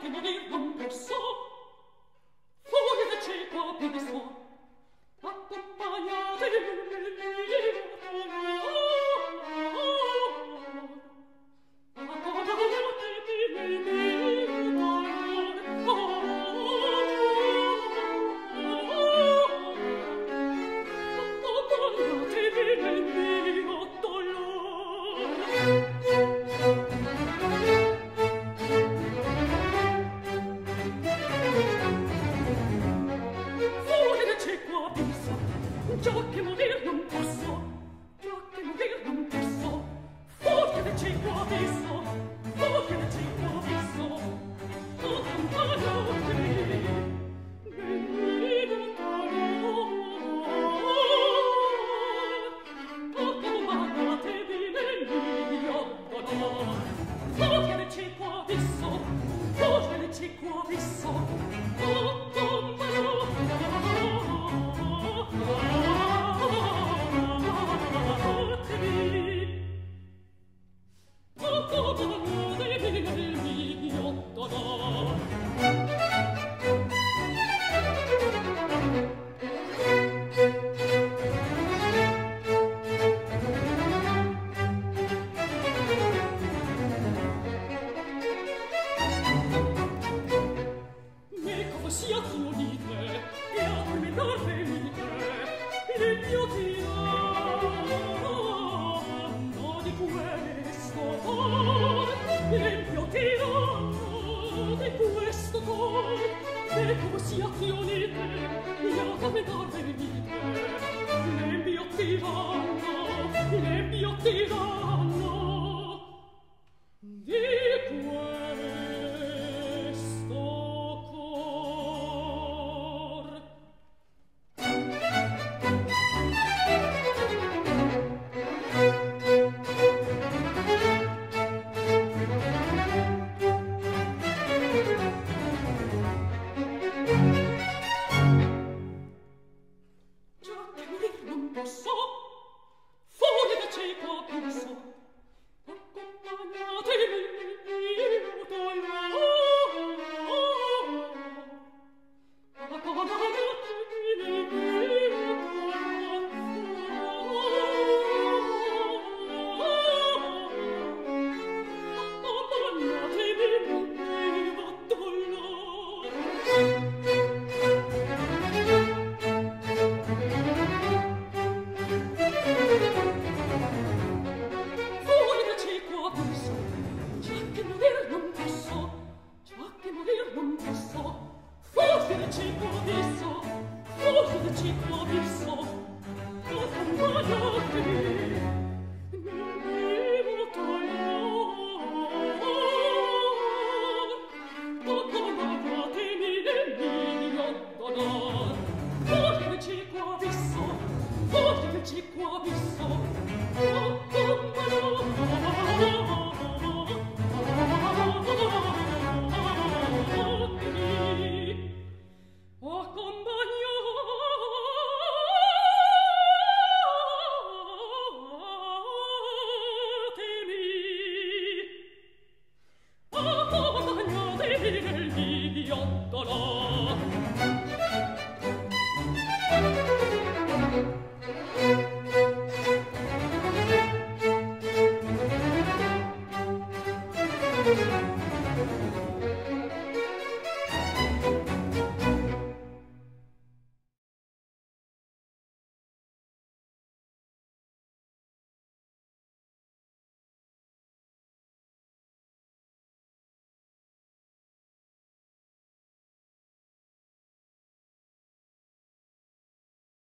che morir non posso, furie del cieco abisso, accompagnatemi nel mio dolor. Accompagnatemi nel mio dolor. Accompagnatemi nel mio dolor. Fuori del cieco abisso, già che morir non posso, già che morir non posso. Fuori del cieco abisso, fuori del cieco abisso. Accompagnatemi nel mio dolor. Accompagnatemi nel mio dolor. Fuori del cieco abisso, fuori del cieco abisso. Meco siate unite, e a tormentar venite, il mio tiranno di questo cor, il mio tiranno di questo cor. Meco siate unite, e a tormentar venite, il mio tiranno di questo cor. Già che morir non posso, fuori del cieco abisso, accompagnatemi nel mio dolor. Accompagnatemi nel mio fuori del cieco abisso, già che morir non posso, già che morir non posso. Fuori del cieco abisso, fuori del cieco abisso. Accompagnatemi nel mio dolor. Accompagnatemi nel mio dolor. Fuori del cieco abisso, fuori del cieco abisso. Accompagnatemi nel mio dolor.